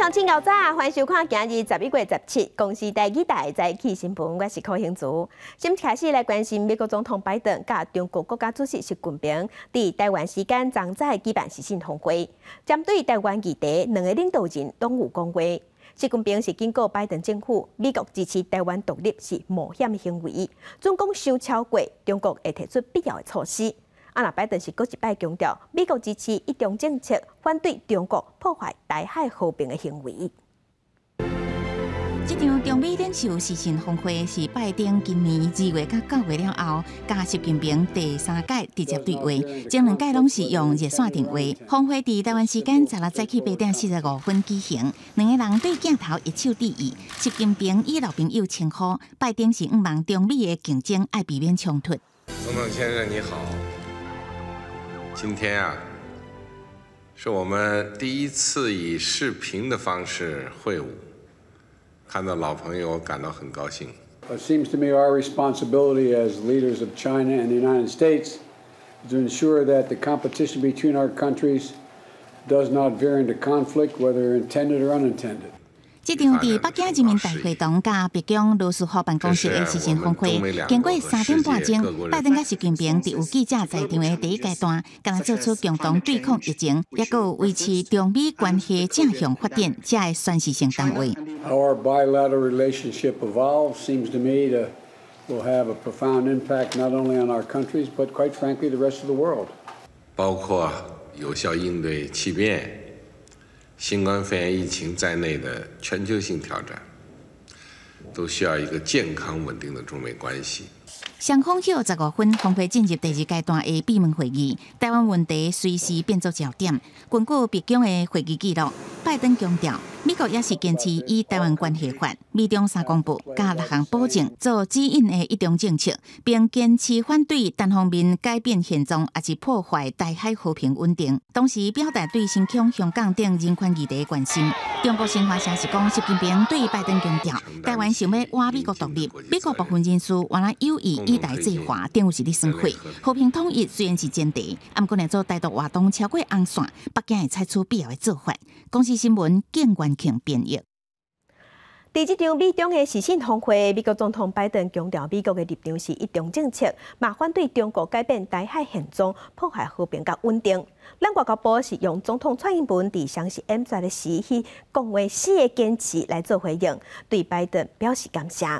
行情后早，欢迎收看今日11月17公司第2台早起新闻，我是柯兴竹。先开始来关心美国总统拜登甲中国国家主席习近平伫台湾时间昨早举办视讯峰会，针对台湾议题，两个领导人拢有讲话。习近平是警告拜登政府，美国支持台湾独立是冒险行为，总共伤超过，中国会提出必要的措施。那拜登是搁一摆强调，美国支持一中政策，反对中国破坏台海和平的行为。 这场中美领袖视讯峰会是拜登今年2月到9月了后，甲习近平第3届直接对话，前2届拢是用热线电话。峰会伫台湾时间16早起8点45分举行，两个人对镜头一手致意。习近平以老朋友称呼，拜登是希望中美的竞争爱避免冲突。 总统先生你好。今天啊，是我们第一次以视频的方式会晤，看到老朋友，我感到很高兴。 It seems to me our responsibility as leaders of China and the United States is to ensure that the competition between our countries does not veer into conflict, whether intended or unintended. 这场伫北京人民大会堂甲北京罗斯福办公室的视讯峰会，经过3点半钟，拜登甲习近平伫有记者在场的第一阶段，敢若做出共同对抗疫情，也有维持中美关系正向发展这个宣示性单位。 How our bilateral relationship evolves seems to me to will have a profound impact not only on our countries but, quite frankly, the rest of the world. 包括有效应对气变。新冠肺炎疫情在内的全球性挑战，都需要一个健康稳定的中美关系。 双方迄15分，峰会进入第2阶段的闭门会议，台湾问题随时变作焦点。根据北京的会议记录，拜登强调，美国也是坚持以台湾关系法、美中3公报加6项保证做指引的一中政策，并坚持反对单方面改变现状，也是破坏台海和平稳定。同时表达对新疆、香港等人权议题的关心。中国新华社是讲，习近平对拜登强调，台湾想要挖美国独立，美国部分人士原来有意以台制华，等于是咧算计。和平统一虽然是前提，不过若做台独活动超过红线，北京会采取必要的做法。公司新闻建元庆编译。 伫这场美中的视讯峰会，美国总统拜登强调，美国的立场是一中政策，嘛反对中国改变台海现状，破坏和平甲稳定。咱外交部是用总统蔡英文伫双十 M 在的时去讲话4个坚持来做回应，对拜登表示感谢。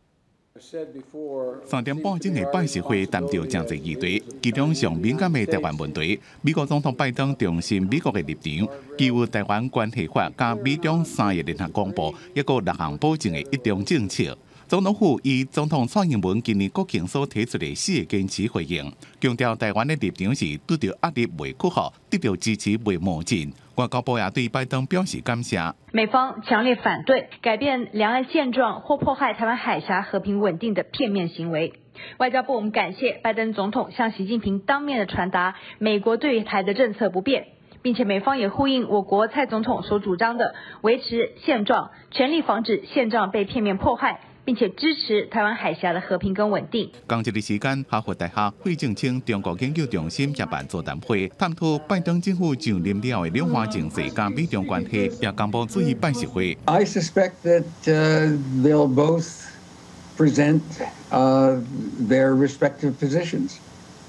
3点半钟的拜习会谈到政治议题，其中上敏感的台湾问题，美国总统拜登重申美国的立场，基于台湾关系法加美中3个联合公报，一个6项保证的一中政策。总统府以总统蔡英文今年国庆所提出的4个坚持回应，强调台湾的立场是拄到压力未屈服，得到支持未冒进。外交部也对拜登表示感谢。 美方强烈反对改变两岸现状或迫害台湾海峡和平稳定的片面行为。外交部我们感谢拜登总统向习近平当面的传达美国对台的政策不变，并且美方也呼应我国蔡总统所主张的维持现状，全力防止现状被片面迫害，并且支持台湾海峡的和平跟稳定。 同一时间，哈佛大学费正清中国研究中心协办座谈会，探讨拜登政府上任了的两岸情势加美中关系，也公布注意拜习会。 I suspect that they'll both present their respective positions.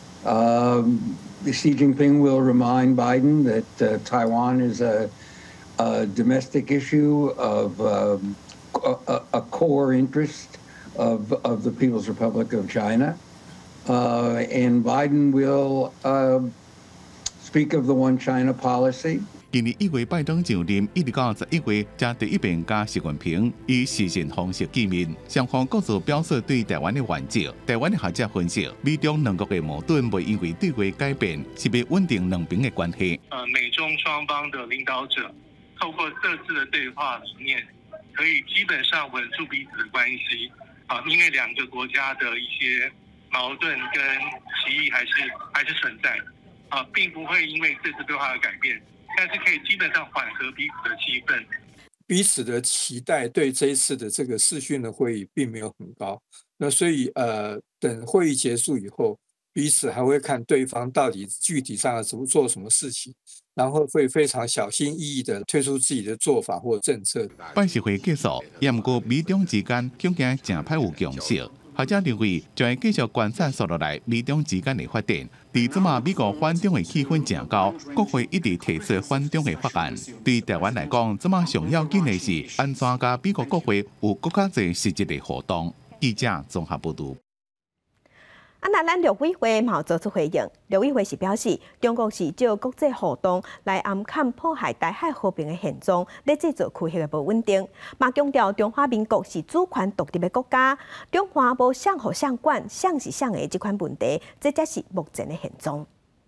Xi Jinping will remind Biden that Taiwan is a domestic issue of a core interest of the People's Republic of China, and Biden will speak of the One China policy. 今年1月，拜登上任，一直到11月，才第一遍甲习近平以视讯方式见面，双方各自表示对台湾的援助。台湾的学者分析，美中两国的矛盾未因为对话改变，是要稳定两边的关系。 美中双方的领导者透过这次的对话里面，可以基本上稳住彼此的关系因为两个国家的一些矛盾跟歧义还是存在并不会因为这次对话而改变。但是可以基本上缓和彼此的气氛， 彼此的期待对这一次的这个视讯的会议并没有很高。那所以等会议结束以后，彼此还会看对方到底具体上要怎么做什么事情， 然后会非常小心翼翼地推出自己的做法或政策。 办事会结束，也毋过美中之间恐惊正歹有共识。学者认为，将会继续观察接落来美中之间的发展。伫即马美国反中的气氛正高，国会一直提出反中的法案。对台湾来讲，即马上要紧的是安怎甲美国国会有更加侪实质的互动。记者综合报道。 那咱陆委会嘛做出回应，陆委会是表示，中国是借国际互动来暗砍破坏台海和平的现状，来制造区域的不稳定。嘛强调中华民国是主权独立的国家，中华无相互相管、相是相的这款问题，这才是目前的现状。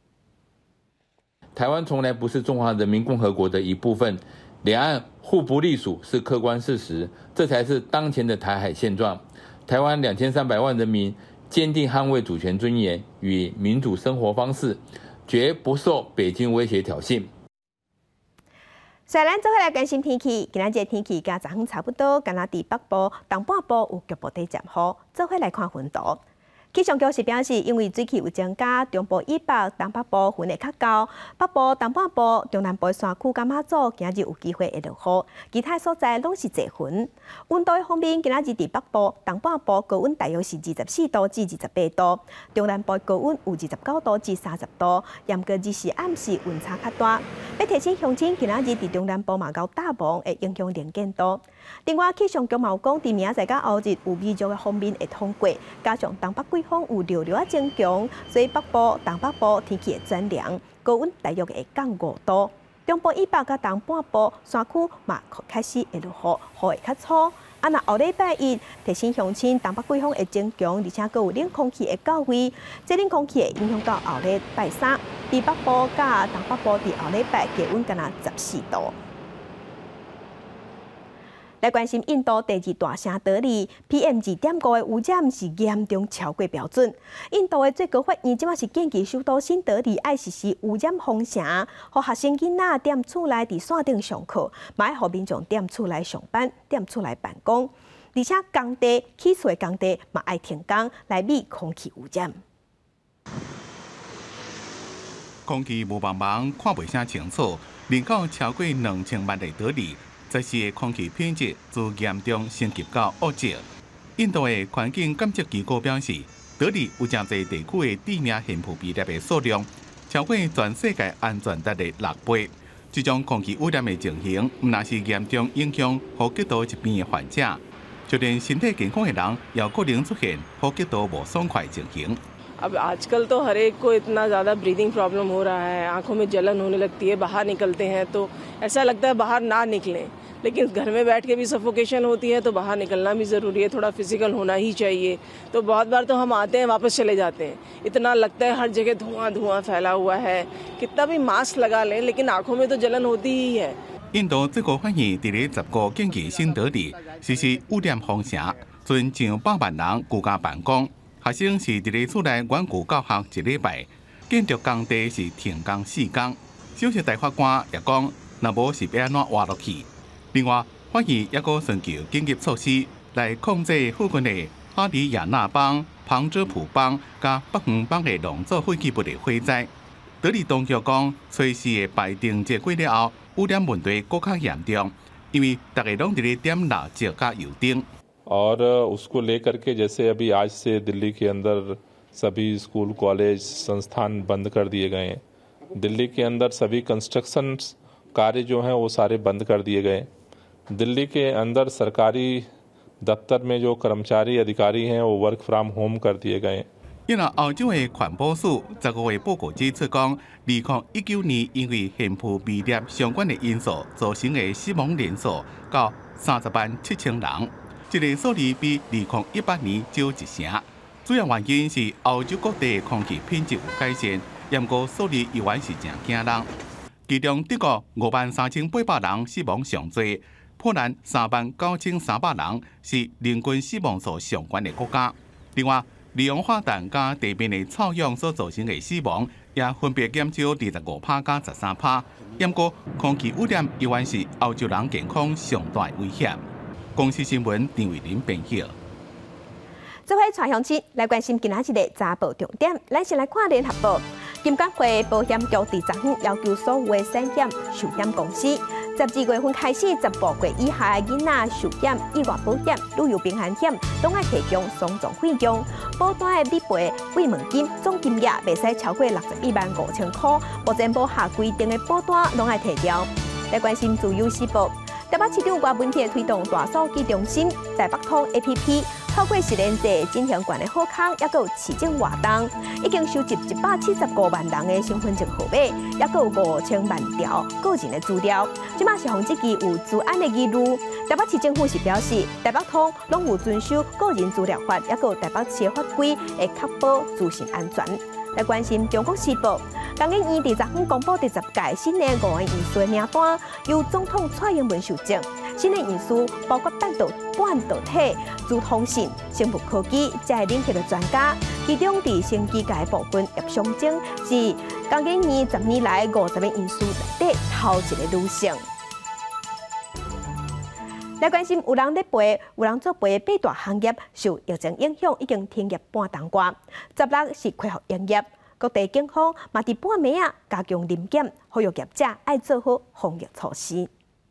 台湾从来不是中华人民共和国的一部分，两岸互不隶属是客观事实，这才是当前的台海现状。台湾2300万人民坚定捍卫主权尊严与民主生活方式，绝不受北京威胁挑衅。 咱做伙来关心天气，今仔日天气甲昨昏差不多，敢若伫北部、东半部有局部地渐雨。做伙来看云图。气象局是表示，因为水汽有增加，中部以北、东北部云会较高，北部、东半部、中南部山区甲马祖今日有机会会落雨，其他所在拢是侪云。温度方面，今仔日伫北部、东半部高温大约是24度至28度，中南部高温有29度至30度，严格日时暗时温差较大。要提醒乡亲，今仔日伫中南部嘛有大风，会影响能见度。另外，气象局嘛有讲，伫明仔载甲后日有微弱的风面会通过，加上东北季风有略略增强，所以北部、东北部天气会转凉，高温大约会降5度。中部以北甲东半部山区嘛开始会落雨，雨会较粗。那后礼拜一提醒乡亲，东北季风会增强，而且佫有冷空气会到位，这冷空气会影响到后礼拜三，伫北部甲东北部伫后礼拜低温敢若14度。来关心印度第2大城德里 PM2.5的污染是严重超过标准。印度的最高法院即马是建议首都新德里爱实施污染封城，让学生囡仔踮厝内伫线顶上课，嘛爱让民众踮厝内上班、踮厝内办公，而且工地、起厝的工地嘛爱停工来避空气污染。 空气雾茫茫，看袂啥清楚，人口超过2000万的德里。这时的空气品质自严重升级到恶质。印度的环境监测机构表示，德里有真侪地区的地面悬浮微粒的数量超过全世界安全值的6倍。这种空气污染的情形，唔但是严重影响呼吸道疾病的患者，就连身体健康的人也可能出现呼吸道不爽快情形。 अब आजकल तो हर एक को इतना ज़्यादा breathing problem हो रहा है, आंखों में जलन होने लगती है, बाहर निकलते हैं तो ऐसा लगता है बाहर ना निकलें, लेकिन घर में बैठ के भी सफोकेशन होती है तो बाहर निकलना भी ज़रूरी है, थोड़ा फिजिकल होना ही चाहिए। तो बहुत बार तो हम आते हैं वापस चले जाते हैं, इतना लगता है हर जगह धुआं धुआं फैला हुआ है, कितना भी मास्क लगा लें लेकिन आंखों में तो जलन होती ही है। 印度最高法院伫咧15建议新德里实施污染封城，准上100万人居家办公。学生是伫咧厝内远距教学1礼拜，建筑工地是停工4天。首席大法官也讲，若无是要安怎活落去。另外，法院也阁寻求紧急措施来控制附近的哈里亚纳邦、旁遮普邦甲北横邦的农作废弃物的火灾。德里当局讲，随时的拜登节过了后，污染问题更加严重，因为大家拢伫咧点蜡烛甲油灯。 और उसको लेकर के जैसे अभी आज से दिल्ली के अंदर सभी स्कूल कॉलेज संस्थान बंद कर दिए गए हैं। दिल्ली के अंदर सभी कंस्ट्रक्शन कार्य जो हैं वो सारे बंद कर दिए गए। दिल्ली के अंदर सरकारी दफ्तर में जो कर्मचारी अधिकारी हैं वो वर्क फ्रॉम होम कर दिए गए। 因为澳洲的环保署15月报告指出，讲2019年因为悬浮微粒相关的因素造成的死亡人数到307000人。 这个数字比2018年少1成，主要原因是欧洲各地的空气品质有改善，不过数字依然是真惊人。其中德国53800人死亡上多，波兰39300人是人均死亡数上悬的国家。另外，利用化氮加地面的臭氧所造成的死亡，也分别减少25%加13%。不过，空气污染依然是欧洲人健康上大的威胁。 公司新闻张伟林编写。 这回传乡亲来关心今仔日的早报重点，咱先来看联合报。 金管会保险局第15要求所有的产险寿险公司，12月份开始，10个月以下的囡仔寿险、意外保险、旅游平安险，拢要提供丧葬费用。保单的理赔慰问金总金额袂使超过615000块，目前无下规定的保单拢要提掉。来关心自由时报，台北市长郭文健推动大数据中心、台北通 APP。透过实联制进行管的好康，也有市政活动，已经收集175万人的身份证号码，也有5000万条个人的资料。即马是防这支有治安的记录。台北市政府是表示，台北通拢有遵守个人资料法，也有台北市的法规，会确保资讯安全。来关心中国时报，工研院第15公布第10届新的5元元素的名单，由总统蔡英文授证。新的元素包括半导体、资通讯、生物科技，这系领域的专家。其中，伫新机械部分叶尚征是工研院10年来50个元素内底头一个女性。来关心有人咧陪、有人做陪的八大行业受疫情影响，已经停业半冬瓜。16是恢复营业，各地警方嘛伫半暝啊加强临检，呼吁业者爱做好防疫措施。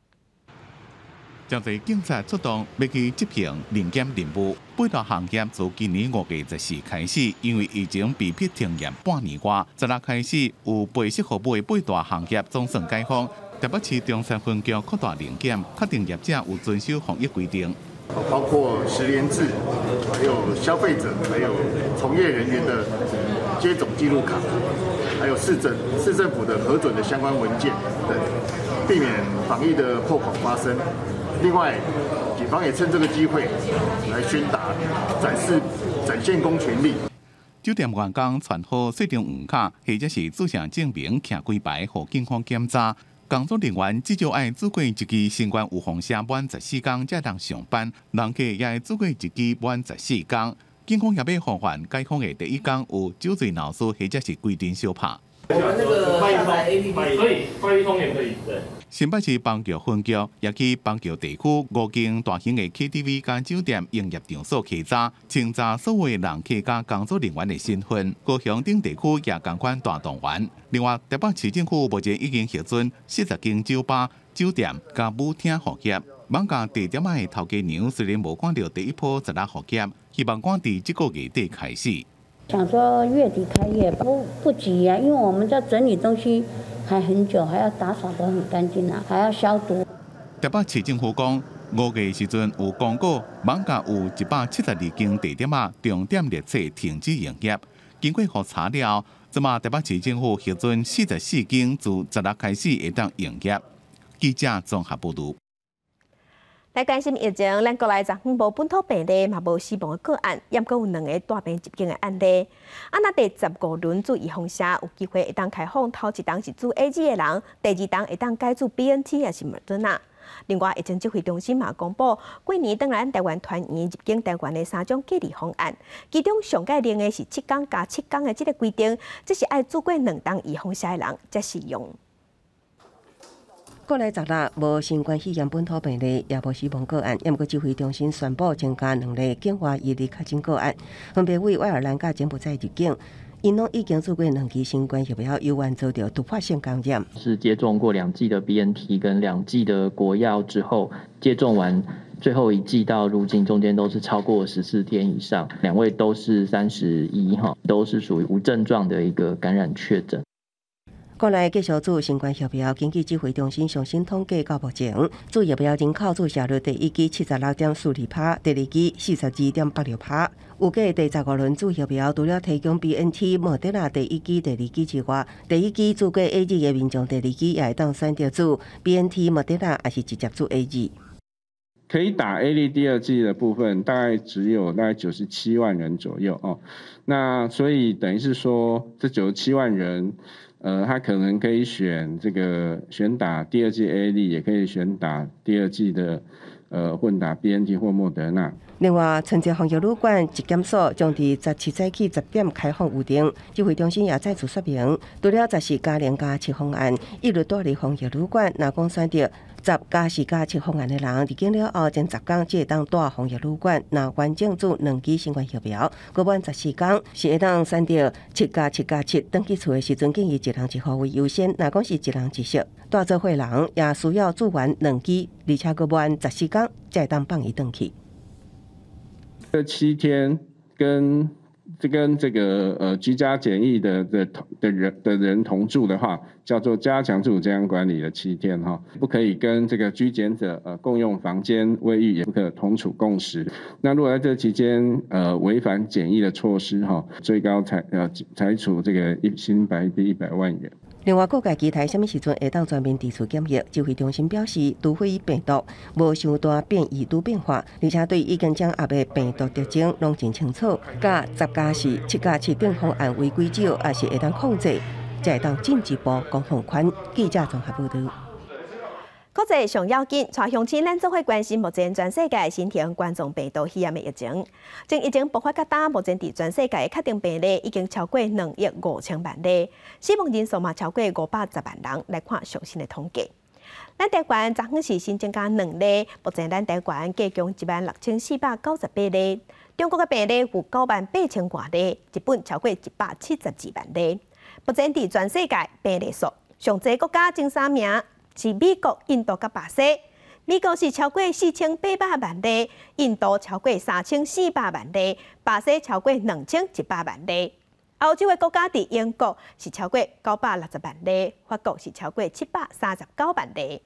真侪警察出动要去执行临检任务。八大行业自今年5月14开始，因为疫情被迫停业半年多，16开始有陪适合买的八大行业总算解封。台北市中山分局扩大临检，确定业者有遵守防疫规定。 包括实联制，还有消费者，还有从业人员的接种记录卡，还有市政府的核准的相关文件等，避免防疫的破口发生。另外，警方也趁这个机会来宣达、展现公权力。 酒店员工传好设定黄卡，或者是注册证明、徛柜牌，互警方检查。工作人员至少爱做过一支新冠预防车满14天才当上班，人客也爱做过一支满14天。警方也要防范解封的第一天有酒醉闹事，或者是规定小拍。 我们那个下载 APP 可以，快易通也可以。对。 新北市邦桥分局也去邦桥地区5间大型的 KTV 甲酒店营业场所稽查，清查所有人客甲工作人员的身份。高雄等地区也同款大动员。另外，台北市政府目前已经核准40间酒吧、酒店甲舞厅服务。网咖地点的头家娘虽然无赶到第一波16服务，希望赶伫这个月底开始。 想说月底开业不急啊，因为我们在整理东西还很久，还要打扫得很干净啊，还要消毒。 台北市政府讲，5月时阵有公告，网咖有172间地点啊，重点列册停止营业。经过核查了，即马台北市政府核准44间自16开始会当营业。记者综合报道。 来关心疫情，咱国内15无本土病例，嘛无死亡的个案，也阁有2个大病入境的案例。那第15轮注意防社有机会会当开放，头一档是注 AZ 的人，第2档会当改注 BNT 也是莫德纳。另外，疫情指挥中心嘛公布，过年当然台湾团员入境台湾的3种隔离方案，其中上界令的是7天加7天的这个规定，这是爱做过2档预防社的人才适用。 国内16无新冠肺炎本土病例，也无死亡个案。也毋过指挥中心宣布增加2例境外移入确诊个案，分别为爱尔兰甲柬埔寨入境。因拢已经做过2期新冠疫苗，有患遭到突发性感染。 是接种过2剂的 BNT 跟2剂的国药之后，接种完最后1剂到入境中间都是超过14天以上。2位都是31，都是属于无症状的一个感染确诊。 国内继续注新冠疫苗，根据指挥中心上新统计，到目前注疫苗人口注射率第1期76.42%，第2期42.86%。预计第15轮注疫苗除了提供 BNT、莫德纳第1期、第2期之外，第1期注过 AZ 的民众，第2期也会当选择注 BNT、莫德纳，还是直接注 AZ。 可以打 AZ 第2剂的部分，大概只有大概97万人左右哦。那所以等于是说，这97万人。他可能可以选打第2剂 AZ， 也可以选打第2剂的混打 BNT 或莫德纳。 另外，春节防疫旅馆一检所将伫17早起10点开放预订。指挥中心也再次说明，除了10加0加7方案，一律住伫防疫旅馆，若讲选择10加4加7方案的人，入境了后前10天才会当住防疫旅馆。若完整做2支新冠疫苗，过满14天是会当选择7加7加7。登记厝的时阵，建议一人一户为优先。若讲是一人一室，大做伙人也需要做完2支，而且过满14天才会当放伊登去。 这7天跟这个居家检疫的人同住的话，叫做加强自主健康管理的7天哈，不可以跟这个居检者共用房间、卫浴，也不可同处共食。那如果在这期间违反检疫的措施哈，最高裁处这个新台币100万元。 另外，各界期待什么时阵会当全面地处检疫？指挥中心表示，除非病毒无伤大变异度变化，而且对已经掌握的病毒特征拢真清楚，甲10加4、7加7等方案违规少，也是会当控制，才会当进一步讲放宽。记者综合报道。 国际上要紧，带乡亲咱做伙关心目前全世界新型冠状病毒肺炎的疫情。从疫情爆发到今，目前伫全世界的确定病例已经超过2亿5千万例，死亡人数嘛超过510万人。来看最新的统计，咱台湾昨昏是新增加2例，目前咱台湾计共16498例，中国的病例有98000多例，日本超过172万例。目前伫全世界病例数上济国家前3名。是美国、印度甲巴西。美国是超过4800万例，印度超过3400万例，巴西超过2100万例。欧洲的国家伫英国是超过960万例，法国是超过739万例。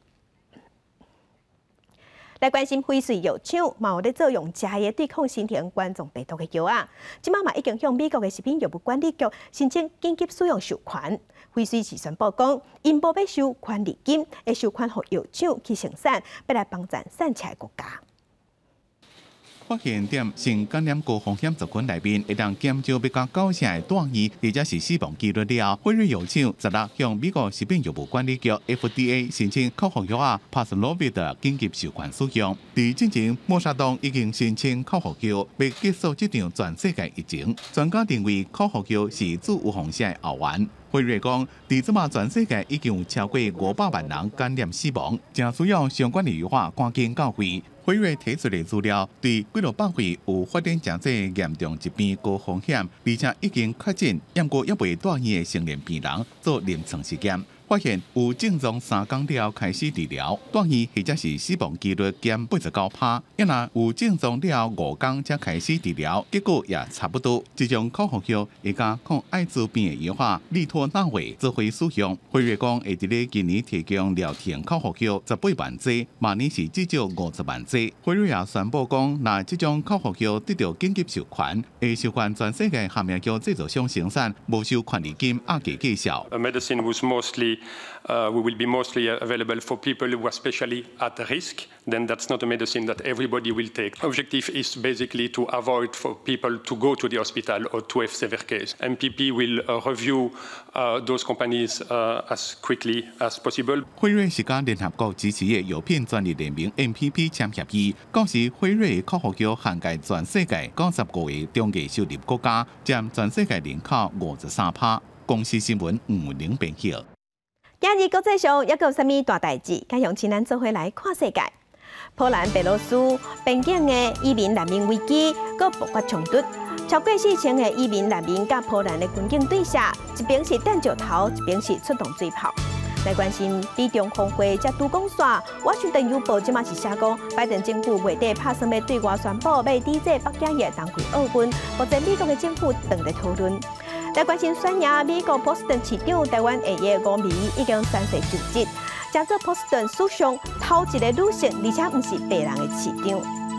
来关心翡翠药厂嘛有咧作用食的对抗新型冠状病毒的药啊，即马嘛已经向美国的食品药物管理局申请紧急使用授权。翡翠是宣布讲，因无要收权利金，会授权予药厂去生产，要来帮助产车的国家。 发现点性感染高风险族群内面，会当减少比较高些的大意，或者是死亡几率了。辉瑞药厂16向美国食品药物管理局 FDA 申请口服药啊 Paxlovid 紧急授权使用。伫之前，莫沙东已经申请口服药，要结束这场全世界疫情。专家认为口服药是最有风险的后援。辉瑞讲，伫即马全世界已经有超过500万人感染死亡，正需要相关的药法赶紧到位。辉瑞提出的资料，对几落百位有发展经济严重疾病高风险，而且已经确诊，抑过抑未大医的成年病人做临床实验。发现有症状3天了开始治疗，断医或者是死亡几率减89%。一若有症状了5天才开始治疗，结果也差不多。这种口服药会加抗艾滋病的药法利托那韦做回使用。辉瑞讲会伫咧今年提供疗程口服药18万剂，明年是至少50万剂。辉瑞也宣布讲，若这种口服药得到紧急授权，会授权全世界含药药制造商生产，无收权利金，压价计效。 Medicine was mostly we will be mostly available for people who are especially at risk. Then that's not a medicine that everybody will take. Objective is basically to avoid for people to go to the hospital or to have severe case. MPP will review those companies as quickly as possible. 辉瑞是甲联合国支持的药品专利联名 MPP 签协议，到时辉瑞口服药涵盖全世界95个中低收入国家，占全世界人口53%。公司新闻500编辑。 今日国际上还有啥物大代志？该向亲咱做伙来看世界。波兰、白罗斯边境的移民难民危机，搁爆发冲突，超过4000个移民难民甲波兰的军警对峙，一边是弹石头，一边是出动水炮。来关心美中峰会才拄讲煞，华盛顿邮报即马是写讲，拜登政府月底拍算要对外宣布要抵制北京的冬季奥运，目前美国的政府正在讨论。来关心宣扬美国波士顿市长台湾下夜5名已经宣誓就职，将做波士顿史上头一个女性，而且不是白人的市长。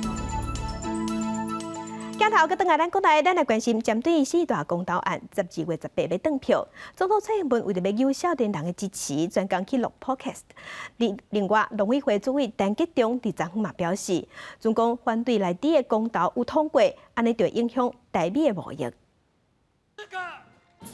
镜头搁转来咱国内，咱来关心针对四大公投案，12月18要登票。总统蔡英文为了要有少年人的支持，专工去录 podcast。另外，农委会主委陈吉仲伫昨昏嘛表示，总共反对内底的公投有通过，安尼就会影响台美的贸易。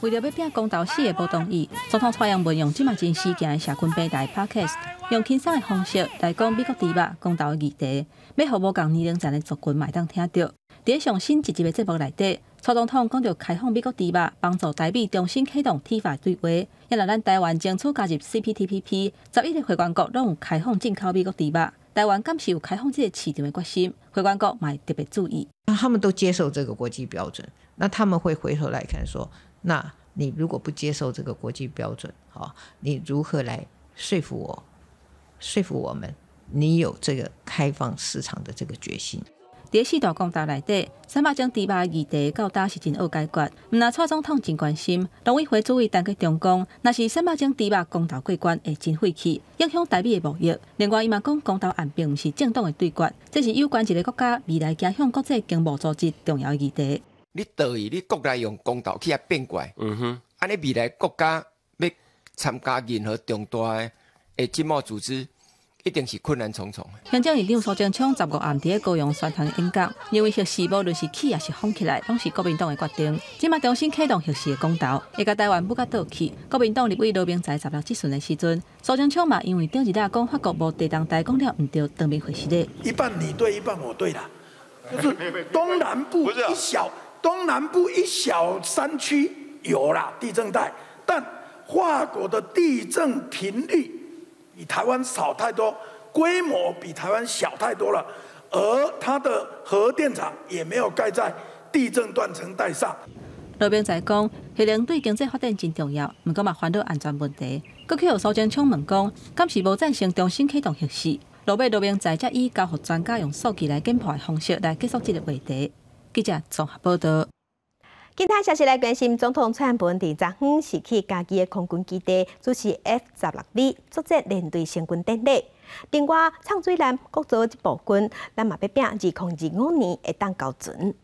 为了要拼公投4个不同意，总统蔡英文用即马真事件的社群平台 Podcast， 用轻松的方式来讲美国猪肉公投的议题，要互无共年龄层的族群嘛会当听到。伫上新一集的节目内底，蔡总统讲到开放美国猪肉，帮助台美重新启动 T5对话。也让咱台湾争取加入 CPTPP，11个会员国拢有开放进口美国猪肉。台湾敢是有开放这个市场的决心，会员国嘛特别注意。 他们都接受这个国际标准，那他们会回头来看说，那你如果不接受这个国际标准，你如何来说服我们，你有这个开放市场的这个决心？ 伫4大公投内底，300种猪肉议题到搭是真好解决。毋但蔡总统真关心，农委会主委陈吉仲讲，若是300种猪肉公投过关，会真费气，影响台美的贸易。另外，伊嘛讲公投案并毋是政党的对决，这是有关一个国家未来走向国际经贸组织重要议题。 你倒去，你国内用公投去遐变怪，安尼未来国家要参加任何重大的经贸组织，一定是困难重重。 行政院长苏贞昌15暗伫高雄宣传演讲，认为核试无论是起也是放起来，拢是国民党的决定。即马重新启动核试的公投，会甲台湾不甲倒去。国民党立委罗明才16质询的时阵，苏贞昌嘛因为顶一日讲法国无地动台讲了毋对，当面回事的。 一半你对，一半我对啦，就是东南部一小山区有啦地震带，但法国的地震频率比台湾少太多，规模比台湾小太多了，而它的核电厂也没有盖在地震断层带上。 罗明才讲，核能对经济发展真重要，毋过嘛烦恼安全问题。佮去互苏贞昌问讲，敢是无赞成重新启动核试？罗明才则以交互专家用数据来检破的方式来结束这个话题。记者综合报道。 其他消息来关心，总统蔡英文伫昨昏是去家己的空军基地主持 F-16V 作战联队成军典礼。另外，畅水南国造一部军，咱嘛要拼2025年会当交船。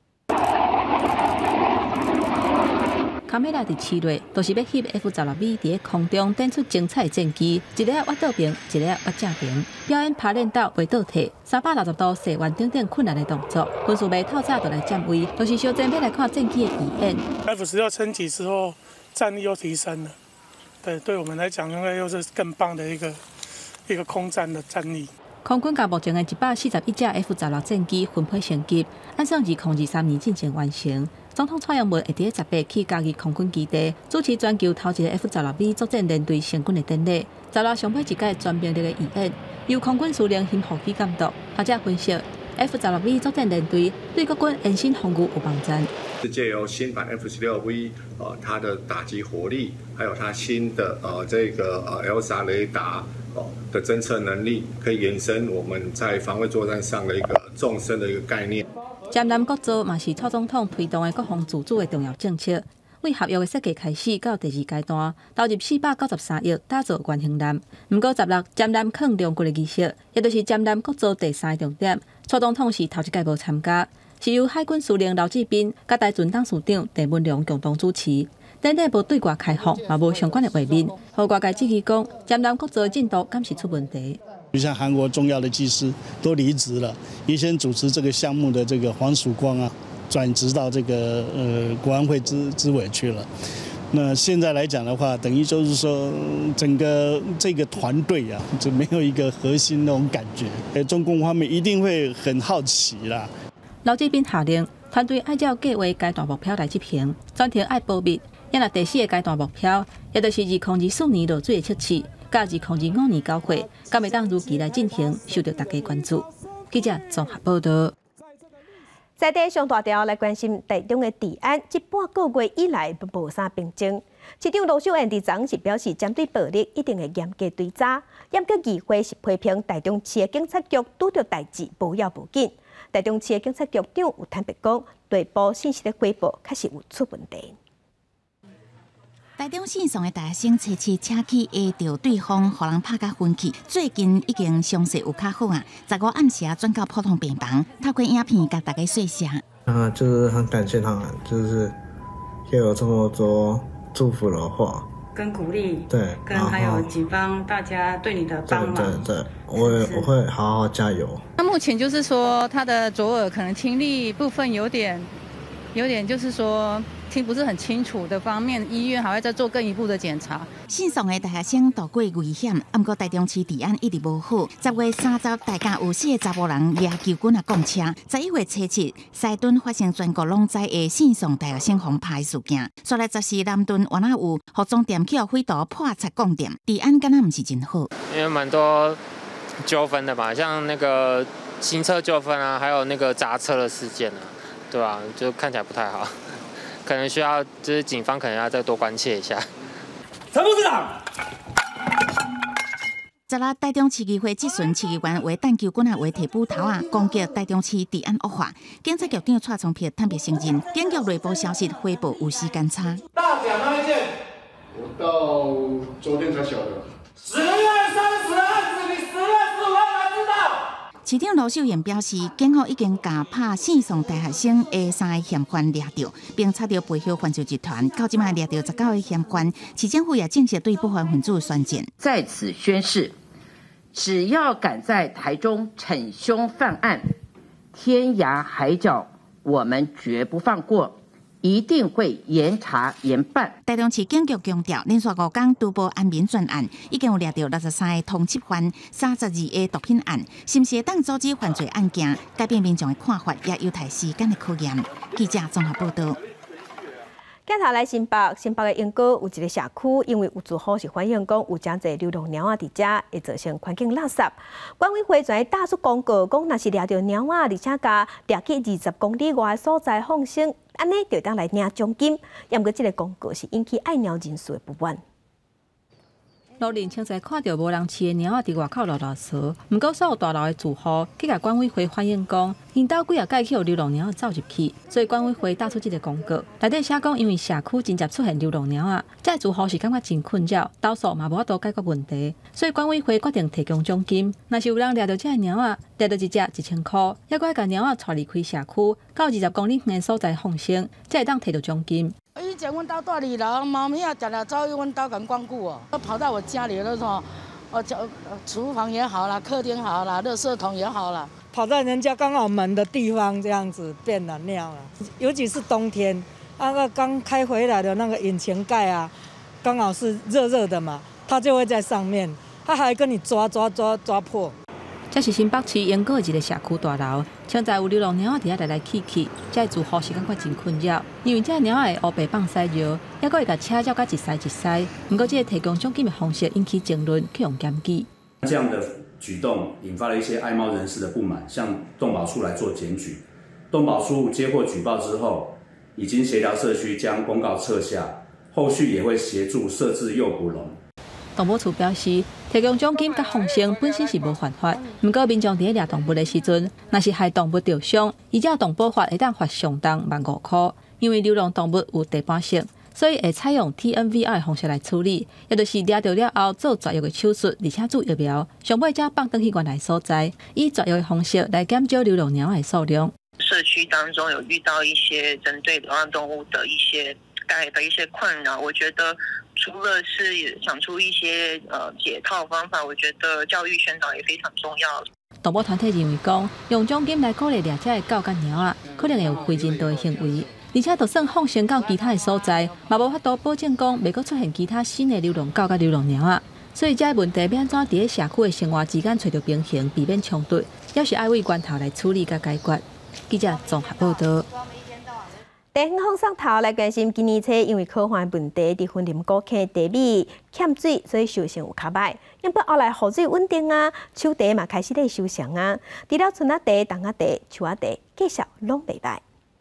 卡梅拉伫7月，都是要翕 F-16V 伫空中展出精彩战机，一个挖倒平，一个挖正平，表演爬练到袂倒退，360度射完等等困难的动作。军事迷透早就来占位，都是小战要来看战机的体验。 F-16升级之后，战力又提升了，对我们来讲，应该又是更棒的一个空战的战力。 空军甲目前的141架 F-16战机分配升级，按照2023年进行完成。总统蔡英文会伫18去家己空军基地主持全球头一个 F-16V 作战联队成军的典礼。16上尾一届全兵力的演演，由空军司令辛虎基监督。学者分析 ，F-16V 作战联队对国军延伸防御有帮助。 是借由新版 F-16V 它的打击火力，还有它新的这个LSR 雷达的侦测能力，可以延伸我们在防卫作战上的一个纵深的一个概念。 占南国造嘛是蔡总统推动的国防自主的重要政策。为合约的设计开始到第2阶段，投入493亿打造原型舰。不过16占南坑亮骨的仪式，也就是占南国造第3个重点，蔡总统是头一届无参加，是由海军司令刘志斌甲台船董事长郑文良共同主持。典礼无对外开放，嘛无相关的画面，互外界质疑讲占南国造的进度敢是出问题。 就像韩国重要的技师都离职了，原先主持这个项目的这个黄曙光啊，转职到这个国安会资委去了。那现在来讲的话，等于就是说整个这个团队啊，就没有一个核心那种感觉。中共方面一定会很好奇啦。 刘志斌下令团队按照计划阶段目标来执行，专程爱保密。因为第4个阶段目标，也就是2024年落水的测试。甲2025年交会，敢会当如期来进行，受到大家关注。记者综合报道。 在地上大条来关心台中的治安，这半个月以来都无啥变动。市长卢秀燕伫昨是表示，针对暴力一定会严格追查。严格议会是批评台中市的警察局拄着代志无要无紧。台中市的警察局长有坦白讲，内部信息的汇报确实有出问题。 台中县上的大学生初次车去会到对方，互人拍甲昏去。最近已经伤势有较好啊，15暗时转到普通病房，透过影片甲大家说声。 就是很感谢他们，就是给我这么多祝福的话跟鼓励， 对， 跟还有警方大家对你的帮忙， 对，我会好好加油。 那目前就是说他的左耳可能听力部分有点有点就是说听不是很清楚的方面，医院还会再做更一步的检查。 线上的大学生度过危险，不过台中市治安一直无好。10月30，大家有4个查某人掠球棍公车。11月初7，西屯发生全国拢知的线上大学生轰趴事件。说来14南屯原来有服装店去匪徒破拆供店，治安敢若不是真好。 因为蛮多纠纷的吧，像那个新车纠纷啊，还有那个砸车的事件啊，对吧？就看起来不太好，可能需要就是警方可能要再多关切一下。 陈副市长。 昨日台中市议会质询市议员为弹球棍为提捕头攻击台中市治安恶化，警察局长蔡崇平坦白承认，警局内部消息汇报有时间差。 大甲那一件， 我到昨天才晓得。 10月30的案子，你10月15号才知道。 市长罗秀燕表示，警方已经把拍线上大学生的3个嫌犯抓到，并查到背后犯罪集团，到今嘛抓到19个嫌犯。市政府也正式对不法分子宣检。 在此宣誓，只要敢在台中逞凶犯案，天涯海角我们绝不放过。一定会严查严办。 台中市警局强调，连续5天督报安眠专案，已经有抓到63个通缉犯、32个毒品案，是不是会当阻止犯罪案件？改变民众的看法，也有待时间的考验。记者综合报道。 镜头来新北的永高有一个社区，因为有住户是反映讲有真侪流浪猫仔伫遮，会造成环境垃圾。管委会全打出公告，讲若是抓到猫仔，而且甲抓去20公里外的所在放生，安尼就当来领奖金。不过，这个公告是引起爱猫人士的不满。 路人清早看到无人饲的猫仔伫外口拉拉槽，不过所有大楼的住户去甲管委会反映讲，因兜几啊届去有流浪猫仔走入去，所以管委会打出这个公告，内底写讲因为社区真接出现流浪猫仔，这住户是感觉真困扰，投诉嘛无法度解决问题，所以管委会决定提供奖金。若是有人抓到这个猫仔，抓到一只1000块，还阁要甲猫仔带离开社区，到20公里远的所在放生，才会当摕到奖金。 以前阮兜住2楼，猫咪啊常常走去阮兜甲光顾哦，都跑到我家里了说，厨房也好啦，客厅好啦，垃圾桶也好啦， 跑在人家刚好门的地方这样子便了尿了，尤其是冬天，那个刚开回来的那个引擎盖啊，刚好是热热的嘛，它就会在上面，它还跟你抓破。 这是新北市永高的一个社区大楼，现在有流浪猫仔伫遐来去，这住户是感觉真困扰，因为这猫仔会乌白放屎尿，还阁会甲车照甲一塞。不过，这个提供奖金的方式引起争论，去用检举。 这样的举动引发了一些爱猫人士的不满，向动保处来做检举。动保处接获举报之后，已经协调社区将公告撤下，后续也会协助设置诱捕笼。 动保处表示，提供奖金甲放生本身是无犯法，不过民众伫掠动物的时阵，若是害动物受伤，依照动保法会当罚上重15000块。因为流浪动物有地盘性，所以会采用 TNVR 的方式来处理，也就是抓到了后做绝育的手术，而且注疫苗，上尾才放转去原来所在，以绝育的方式来减少流浪猫的数量。 社区当中有遇到一些针对流浪动物的一些困扰，我觉得除了是想出一些解套方法，我觉得教育宣导也非常重要。 动保团体认为讲，用奖金来鼓励掠这的狗甲猫仔，可能会有非人道的行为，而且就算放生到其他的所在，嘛无法度保证讲袂阁出现其他新的流浪狗甲流浪猫仔。所以这个问题要安怎伫社区的生活之间找到平衡，避免冲突，也是爱为源头来处理甲解决。记者综合报道。 地方风上头来关心，今年初因为科幻问题，伫云林古坑地米欠水，所以收成有较歹。因不后来雨水稳定树地嘛开始咧收成除了春仔地、冬仔地、树仔地，继续拢袂歹。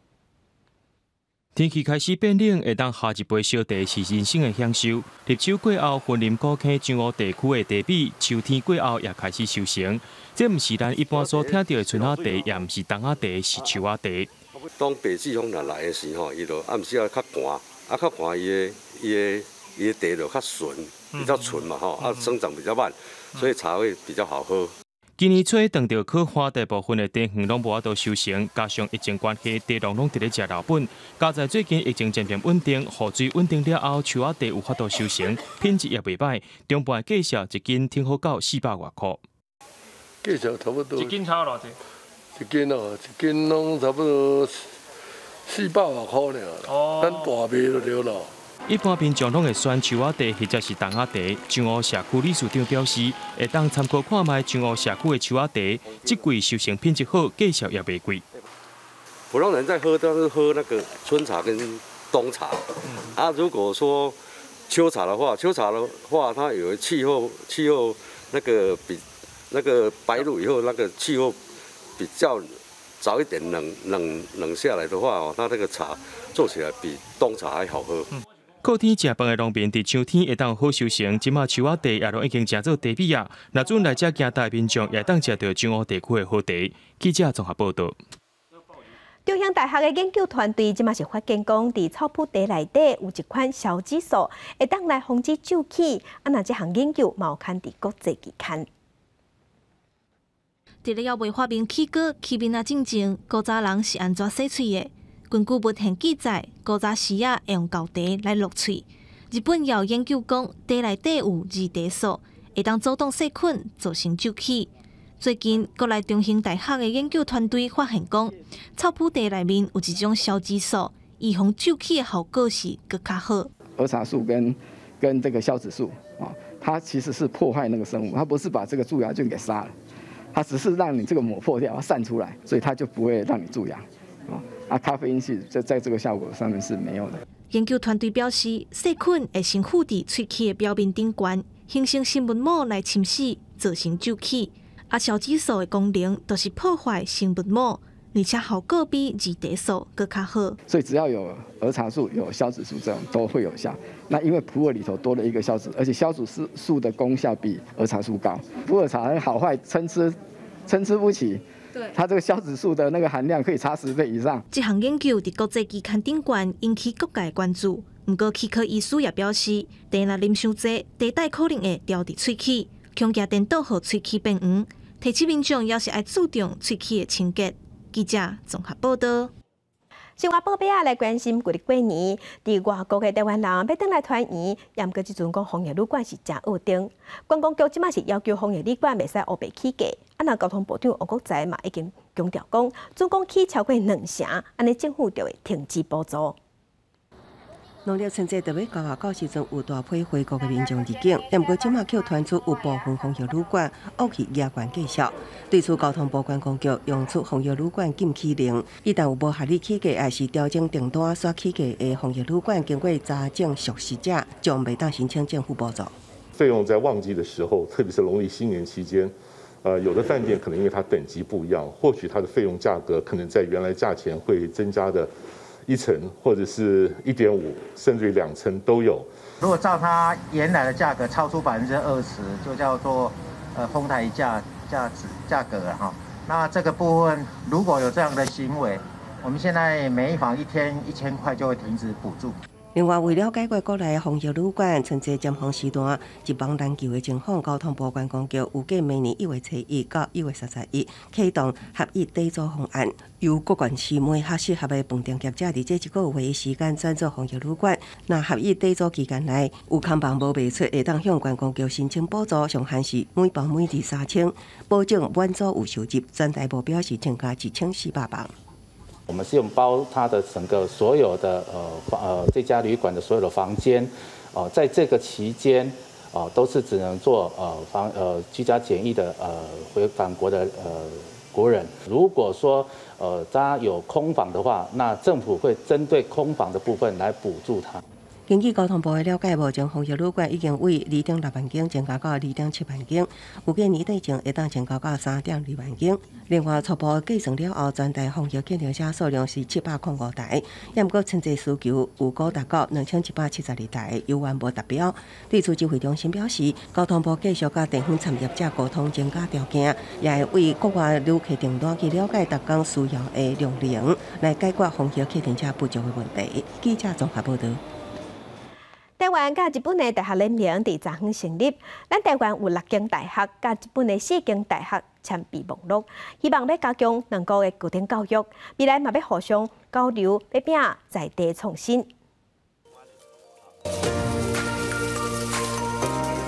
天气开始变冷，会当下一杯小茶是人生的享受。入秋过后，云林古坑上湖地区的地米，秋天过后也开始收成。这毋是咱一般所听到的春仔地，也毋是冬仔地，是树仔地。 当北季风来的时候，伊就暗时啊较寒，较寒伊的地就较顺，比较纯嘛生长比较慢，所以茶会比较好喝。 今年初当到可花大部分的地园拢无法度收成，加上疫情关系，地农拢伫咧食老本。加在最近疫情渐渐稳定，雨水稳定了后，树仔地有法度收成，品质也袂歹。中盘的价格一斤听好到400多块。 价钱差不多。 一斤差偌济？ 一斤拢差不多 400多块了，咱大卖就对了。 一般民众拢会选树仔地或者是桐仔地。上湖社区理事长表示，会当参考看卖上湖社区的树仔地，这季收成品质好，价钱也袂贵。 普通人在喝都是喝那个春茶跟冬茶，如果说秋茶的话，它有气候那个比那个白露以后那个气候比较早一点冷下来的话，它那个茶做起来比冬茶还好喝。 靠天食饭的农民伫秋天会当好收成，即马树仔地也拢已经成做茶米啊。若准来遮行大民众也当食到上湖地区的好茶。记者综合报道。 中兴大学的研究团队即马是发现讲，伫草埔地内底有一款消脂素，会当来防止皱起。那这项研究嘛有刊伫国际期刊。 伫咧要未发明起锅起面啊进前，古早人是安怎洗喙的？根据文献记载，古早时啊会用高茶来落喙。日本也有研究讲，茶内底有二茶素，会当阻挡细菌，造成皱起。最近，国内中兴大学的研究团队发现讲，草埔茶内面有一种消脂素，预防皱起的效果是更较好。 儿茶素跟这个消脂素啊，它其实是破坏那个生物，它不是把这个蛀牙菌给杀了，它只是让你这个膜破掉，它散出来，所以它就不会让你蛀牙。咖啡因是在这个效果上面是没有的。 研究团队表示，细菌会先附伫喙齿的表面顶端，形成生物膜来侵蚀，造成皱起。消脂素的功能就是破坏生物膜，而且效果比二茶素更较好。 所以只要有儿茶素、有消脂素这种都会有效。那因为普洱里头多了一个消脂，而且消脂素的功效比儿茶素高。普洱茶好坏参差不齐。对，它这个消脂素的那个含量可以差10倍以上。 这项研究伫国际期刊顶悬引起各界关注。不过，气科医师也表示，茶若啉伤济，茶带可能会掉伫喙齿，恐惊颠倒互喙齿变黄。提醒民众也是爱注重喙齿的清洁。记者综合报道。 生活宝贝啊，来关心过年，伫外国的台湾人要回来团圆，也毋过即阵讲防疫旅馆是真恶定。观光局即马是要求防疫旅馆袂使乌白起价。那交通部长王国材嘛已经强调讲，总共起超过2成，安尼政府就会停止补助。 农历春节特别到外口时阵，有大批回国的民众入境，但不过即马却传出有部分防疫旅馆恶去夜间介绍。对此，交通部观光局用出防疫旅馆禁起令，一旦有无合理起价，还是调整订单刷起价的防疫旅馆，经过查证属实者，将袂当申请政府补助。 费用在旺季的时候，特别是农历新年期间。有的饭店可能因为它等级不一样，或许它的费用价格可能在原来价钱会增加的1成，或者是1.5，甚至于2成都有。 如果照它原来的价格超出20%，就叫做哄抬价格了哈。那这个部分如果有这样的行为，我们现在每一房1天1000块就会停止补助。 另外，为了解决国内防疫旅馆春节尖峰时段一帮难求的情况，交通部观光局预计明年1月7日到1月31日启动合一地租方案，由各县市每合适合的饭店业者，伫这1个月的时间转做防疫旅馆。那合一地租期间内有空房无卖出，会当向观光局申请补助，上限是每房每日3000，保证满租有收入。全台目标是增加1400房。 我们是用包它的整个所有的这家旅馆的所有的房间，在这个期间都是只能做居家检疫的回返国的国人。如果说他有空房的话，那政府会针对空房的部分来补助他。 根据交通部的了解，目前防疫旅馆已经为2.6万间增加到2.7万间，预计年底前会当增加到3.2万间。另外，初步计算了后，全台防疫检查者数量是705台，也不过春节需求有高达到2172台，犹原无达标。对此，指挥中心表示，交通部继续甲地方产业者沟通增加条件，也会为国外旅客订单去了解逐工需要的量能，来解决防疫客停车不足的问题。记者综合报道。 台湾甲日本的大学联名伫昨昏成立，咱台湾有6间大学，甲日本的4间大学签备目录，希望要加强两国的高等教育，未来嘛要互相交流，要拼在地创新。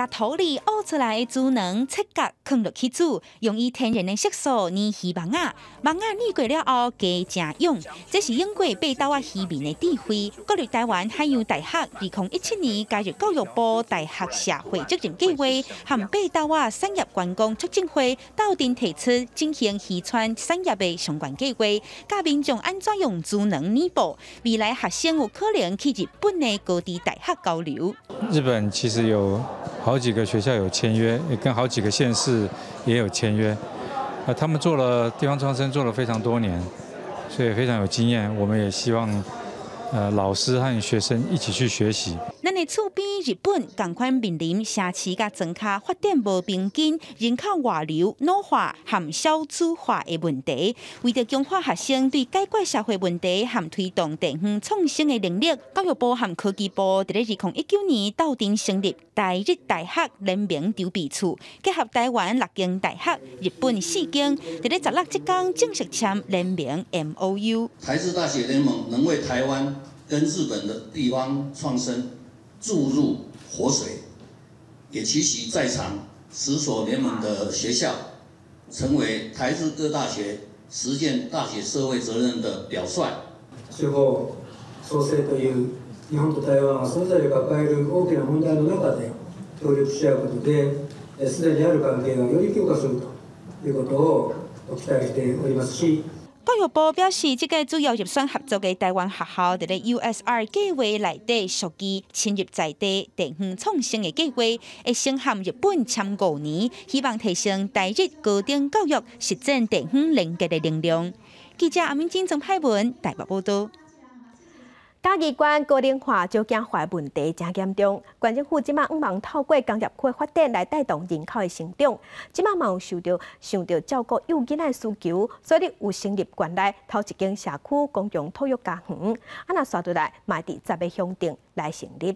甲土里挖出来的猪卵切角放落去煮，用以天然的色素黏鱼网仔，网仔腻过了后加正用。这是英国八斗仔渔民的智慧。国立台湾海洋大学2017年加入教育部大学社会责任计划，和八斗仔产业观光促进会斗阵提出进行渔船产业的相关计划，教民众安怎用猪卵泥布。未来学生有可能去日本的高地大学交流。 日本其实有好几个学校有签约，也跟好几个县市也有签约。他们做了地方创生，做了非常多年，所以非常有经验。我们也希望老师和学生一起去学习。 咱的厝边日本同款面临城市甲庄脚发展无平均、人口外流、老化和少子化的问题。为着强化学生对解决社会问题和推动地方创新的能力，教育部和科技部在2019年斗阵成立台日大学联名筹备处，结合台湾6间大学、日本4间，在16这天正式签联名 MOU。 台日大学联盟能为台湾跟日本的地方创生注入活水，也期许在场10所联盟的学校成为台日各大学实践大学社会责任的表率。 司法創生という日本と台湾はそれぞれ抱える大きな問題の中で協力し合うことで、すでにある関係がより強化するということを期待しておりますし。 教育部表示，这个主要入选合作的台湾学校，在USR 计划内底属于侵入在地地方创新的计划，会先和日本签5年，希望提升台日高等教育实践地方连接的能量。记者阿明金从派文台北报道。 嘉义县高龄化少子化问题真严重，县政府即马望透过工业区的发展来带动人口的成长。即马嘛有想到照顾幼囡仔的需求，所以有成立县内头一间社区公共托育家园。若刷出来，嘛伫10个乡镇来成立。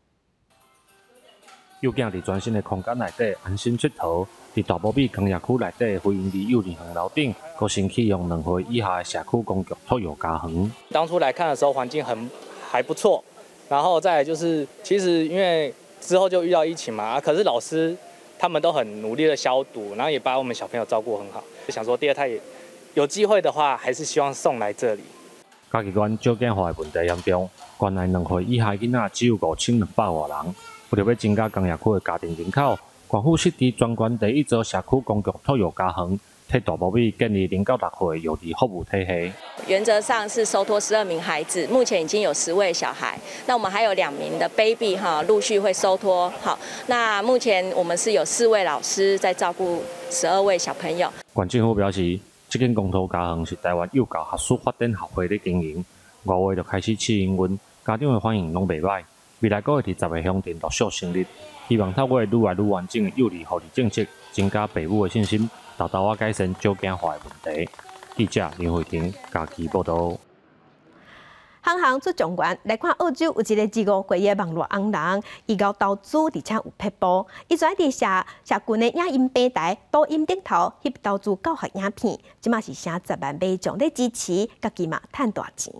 幼囝伫全新的空间内底安心佚佗，伫大埔米工业区内底非营利幼儿园楼顶，佫新启用2岁以下的社区公共托育家园。 当初来看的时候，环境还不错，然后再来就是，其实因为之后就遇到疫情嘛，可是老师他们都很努力的消毒，然后也把我们小朋友照顾很好。就想说第二胎也有机会的话，还是希望送来这里。 嘉义县少子化的问题严重，县内2岁以下囡仔只有5200多人。为了要增加工业区的家庭人口，县府设置专管第一座社区公共托育家园，替大埔米建立0到6岁幼儿服务体系。 原则上是收托12名孩子，目前已经有10位小孩。那我们还有2名的 baby 陆续会收托。好，那目前我们是有4位老师在照顾12位小朋友。 县政府表示，这间公托家园是台湾幼教学术发展协会的经营，5月就开始试营运，家长的反应拢袂歹。未来佫会伫10个乡镇陆续成立，希望透过愈来愈完整的幼儿福利政策，增加父母的信心，豆豆仔改善少子化的问题。记者林慧婷嘉义报道。 行出状元来看澳洲有一个25岁的网络红人，伊搞投资而且有撇步，伊在伫社群的影音平台抖音顶頭翕投資教學影片，即嘛是成10萬民眾咧支持，家己嘛賺大錢。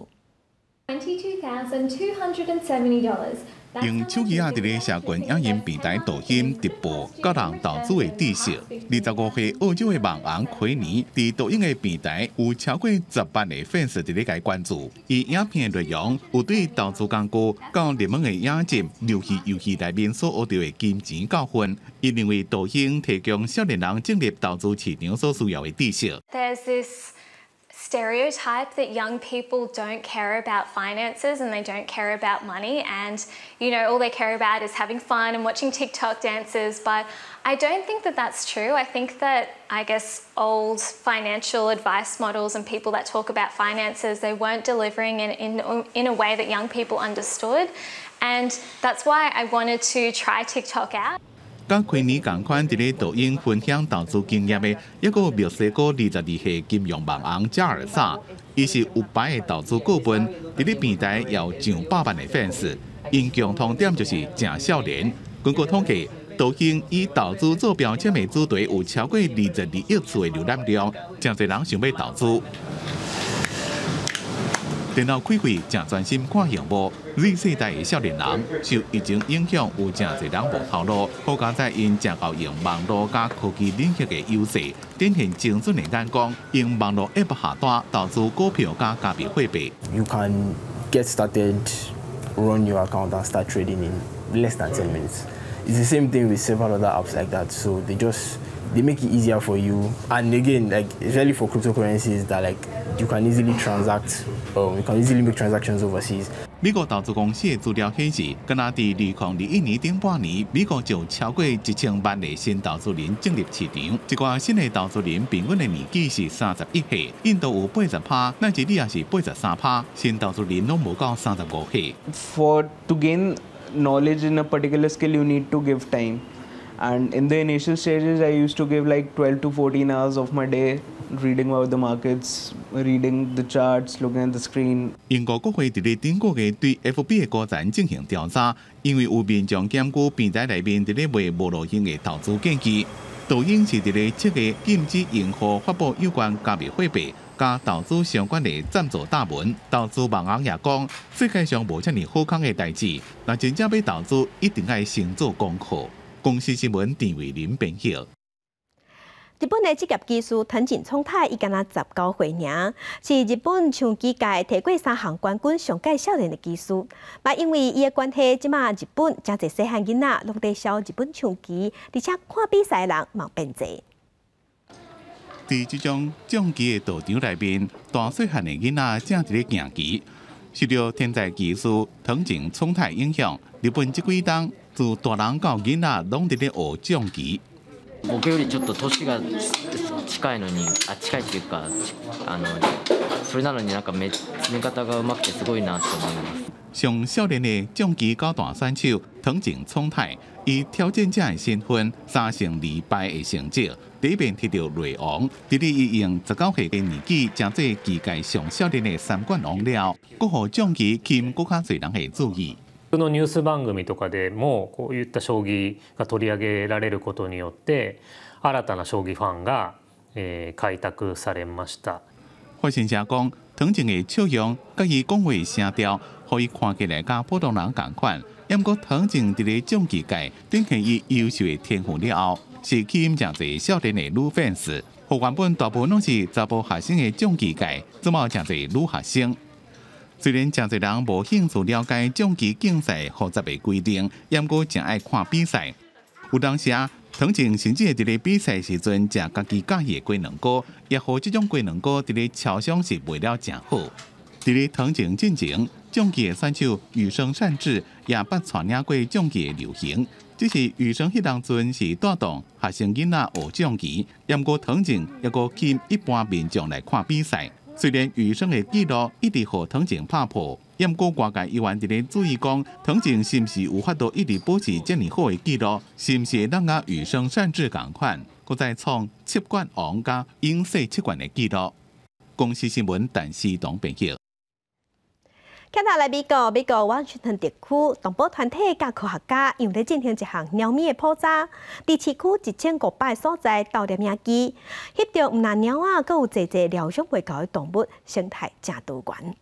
$22,270。用手机伫咧社群影音平台抖音直播教人投资的知识。25岁澳洲的网红奎尼，伫抖音的平台有超过10萬的粉絲伫咧甲關注。伊影片的內容有對投資工具、到熱門的影集、遊戲內面所學到的金錢教訓。伊認為抖音提供少年人進入投資市場所需要的知識。 Stereotype that young people don't care about finances and they don't care about money, and all they care about is having fun and watching TikTok dances. But I don't think that that's true. I think that old financial advice models and people that talk about finances, they weren't delivering in a way that young people understood, and that's why I wanted to try TikTok out. 甲奎尼同款伫咧抖音分享投资经验的，一个墨西哥22岁金融网红加尔萨，伊是有牌的投资顾问，伫咧平台有上100万的粉丝，因共同点就是正少年。根据统计，抖音以投资做标签的主题有超过22億次的浏覽量，真侪人想要投资。 电脑开会正专心看项目。Z 世代的少年人受疫情影响，有正侪人无头路，好加在因正够用网络加科技领域的优势，展现精准的眼光，用网络 App 下单投资股票加加密货币。 You can get started, run your account and start trading in less than 10 minutes. It's the same thing with several other apps like that. So they make it easier for you. And again, like especially for cryptocurrencies, that like you can easily transact, you can easily make transactions overseas. 美国投资公司的资料显示，敢若伫2021年顶半年，美国就超过1000万的新投资人进入市场。一寡新的投资人平均的年纪是31岁，印度有80%，乃至你也是83%，新投资人拢无到35岁。 To gain knowledge in a particular skill, you need to give time. And in the initial stages, I used to give like 12 to 14 hours of my day reading about the markets, reading the charts, looking at the screen. 英国国会伫咧顶个月对 FB 的股权进行调查，因为有民众检举平台内面伫咧卖无路用的投资建议。抖音是伫咧7月禁止用户发布有关加密货币、加投资相关的赞助大文。投资网红也讲，世界上无遮尔好康的代志，若真正要投资，一定要先做功课。公司新闻陈伟林编译。 日本的职业技术藤井聪太伊敢若19岁尔，是日本枪击界摕过3项冠军上届少年的技术。嘛，因为伊的关系，即马日本真侪细汉囡仔拢在烧日本枪击，而且看比赛人嘛变侪。 伫即种重机的道场内面，大细汉的囡仔正伫咧行棋，受到天才技术藤井聪太影响，日本即几冬自大人到囡仔拢伫咧学重機。 僕よりちょっと年が近いのに、近いっていうか、それなのになんか詰め方が上手くてすごいなと思います。 上少年的重機高段选手藤井聪太，以挑战者的身份3胜2败的成绩，第一遍摕到擂王。伫咧伊用19岁的年纪，成做技界上少年的3冠王了，佫互重機吸引佫較侪人的注意。 このニュース番組とかでもこういった将棋が取り上げられることによって新たな将棋ファンが開拓されました。 发言者讲，藤井的笑容甲伊讲话声调，互伊看起来甲普通人共款。不过藤井伫咧重机界展现伊优秀的天赋了后，是吸引真侪少年的女粉丝。互原本大部分拢是查甫学生的重机界，怎么真侪女学生？虽然真侪人无兴趣了解重机竞赛复杂的规定，不过真爱看比赛。有当时藤井甚至会伫咧比赛时阵食家己喜喜的鸡卵糕，也互这种鸡卵糕伫咧超商是卖了真好。伫咧藤井进前，重机的选手羽生善治也捌传领过重机的流行。只是羽生迄当阵是带动学生囡仔学重机，不过藤井也个吸引一般民众来看比赛。虽然羽生的纪录一直互藤井拍破，不过外界议员伫咧注意讲，藤井是毋是有法度一直保持这么好的纪录，是毋是会当甲羽生善治同款，搁再创7冠王加英式7冠的纪录。公司新闻陈思彤编译。 看到来美国华盛顿地区动保团体甲科学家用咧进行一项猫咪的普查，伫市区1500所在盗摄影机，翕到毋但猫仔，阁有侪疗养未到的动物，生态真多元。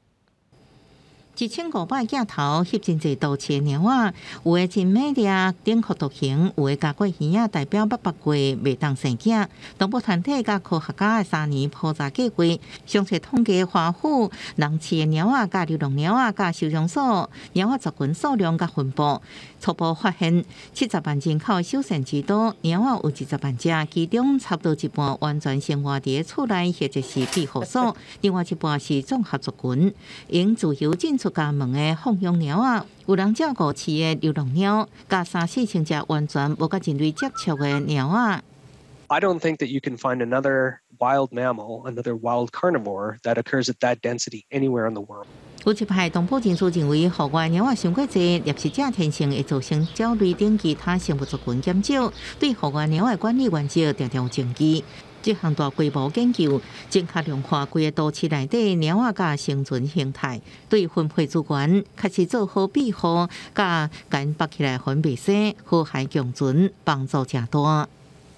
1500镜头翕真侪多饲的猫仔，有的真美丽，顶壳独行，有的加过耳仔代表800过袂当生囝。动物团体甲科学家的3年普查计划，详细统计华府人饲的猫仔、甲流浪猫仔、甲收容所猫仔族群数量甲分布，初步发现70万人口首选之都，猫仔有20万只，其中差不多一半完全生活伫厝内或者是庇护所，另外一半是综合族群，因自由进出家门的放养猫仔，有人照顾饲的流浪猫，甲3、4千只完全无甲人类接触的猫仔。 I don't think that you can find another wild mammal, another wild carnivore that occurs at that density anywhere in the world. 有一派动保人士认为，户外猫仔伤过济，猎食者天性会造成鸟类等其他生物族群减少，对户外猫仔管理原则常常有争议。这项大规模研究，正确量化规个都市内底猫仔甲生存形态，对分配资源，确实做好庇护，甲间绑起来分袂生，和谐共存，帮助正大。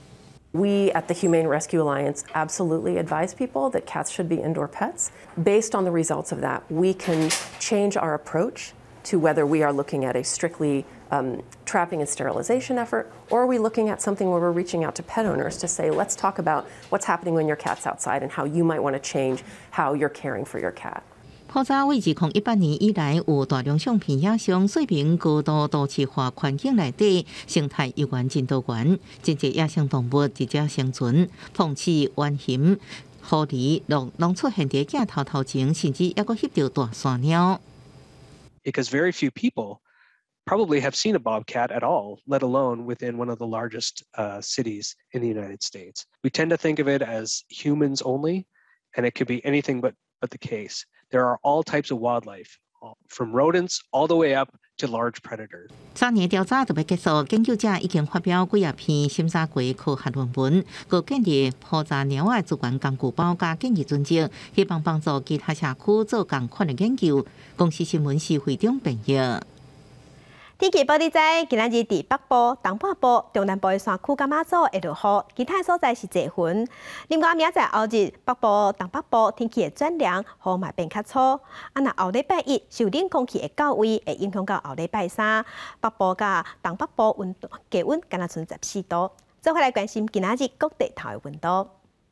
We at the Humane Rescue Alliance absolutely advise people that cats should be indoor pets. Based on the results of that, we can change our approach to whether we are looking at a strictly trapping and sterilization effort, or are we looking at something where we're reaching out to pet owners to say, let's talk about what's happening when your cat's outside and how you might want to change how you're caring for your cat. 普查为2018年以来，有大量相片影像说明高度都市化环境内底生态游园真多元，真侪野生动物直接生存，碰瓷、猿熊、狐狸、鹿拢出现伫镜头前，甚至还阁翕到大山鸟。 Because very few people probably have seen a bobcat at all, let alone within one of the largest cities in the United States. We tend to think of it as humans only, and it could be anything but the case. There are all types of wildlife, from rodents all the way up to large predators. 3年调查就要结束，研究者已经发表几啊篇审查过科学论文，佮建议普查鸟的资源工具包加建议准则，希望帮助其他社区做同款的研究。公司新闻是会中朋友。 天气报你知，今仔日伫北部、东半部、中南部的山区、甲马祖会落雨，其他所在是侪云。另外，明仔后日北部、东北部天气会转凉，雨嘛变较粗。若后礼拜一受冷空气的到位，会影响到后礼拜三，北部甲东北部温度低温敢若剩14度。再回来关心今仔日各地头的温度。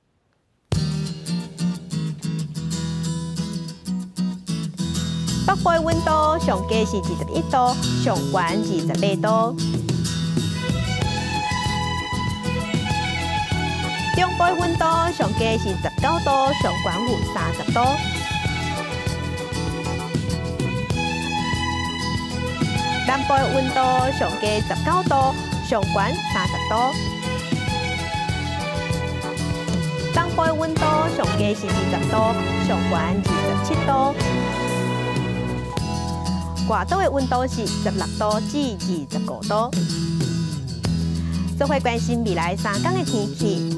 北部的温度上低是21度，上悬28度。中部的温度上低是19度，上悬有30度。南部的温度上低19度，上悬30度。东部的温度上低是20度，上悬27度。外岛的温度是16度至25度。做伙关心未来3天的天气。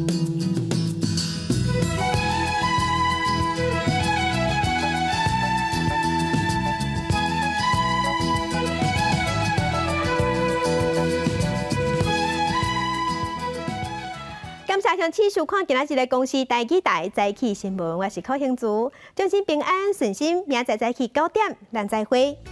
感谢向持续看今仔日的公司台记台早起新闻，我是柯兴珠，祝您平安顺心，明仔早起9点，咱再会。